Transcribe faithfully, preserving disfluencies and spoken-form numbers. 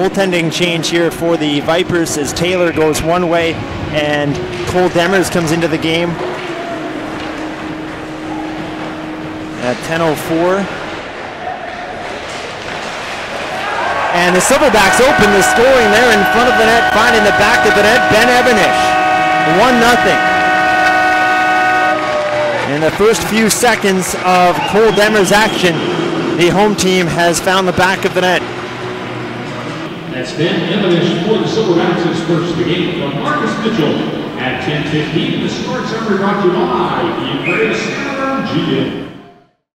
goaltending change here for the Vipers as Taylor goes one way and Cole Demers comes into the game at ten oh four. And the Silverbacks open the scoring there in front of the net, finding the back of the net, Ben Evanish, one nothing. In the first few seconds of Cole Demers' action, the home team has found the back of the net. That's Ben Evanish for the Silverbacks is first of the game from Marcus Mitchell at ten fifteen. The score summary brought to you by Evanish G M.